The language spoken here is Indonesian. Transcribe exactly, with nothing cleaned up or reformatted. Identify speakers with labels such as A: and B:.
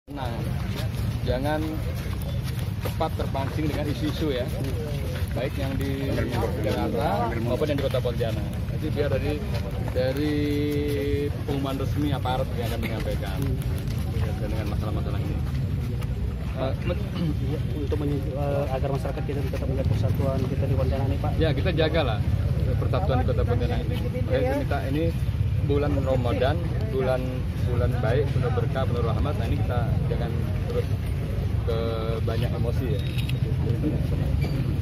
A: Nah, jangan cepat terpancing dengan isu-isu ya, baik yang di Jakarta maupun yang di Kota Pontianak. Jadi biar dari dari pengumuman resmi aparat yang akan menyampaikan dengan masalah-masalah ini.
B: Uh, untuk uh, agar masyarakat kita tetap melihat persatuan kita di Pontianak ini, Pak.
A: Ya, kita jagalah persatuan di Kota Pontianak ini. Kita minta ini bulan Ramadan, bulan bulan baik, penuh berkah, penuh rahmat. Nah ini kita jangan terus ke banyak emosi ya.